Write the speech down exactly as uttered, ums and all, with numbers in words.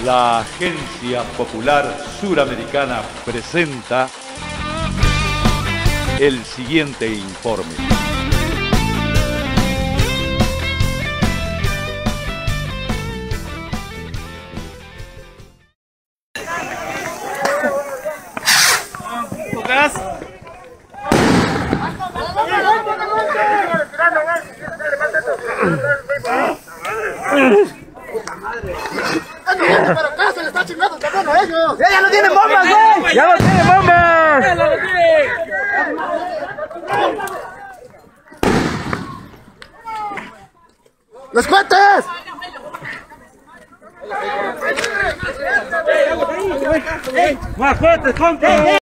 La Agencia Popular Suramericana presenta el siguiente informe. Pero acá se le está chingando también a ellos. ¡Ya no tienen bombas, güey! ¡Ya no tienen bombas! ¡Ya no tienen! ¡Los cuentes! ¡Más fuertes, compa!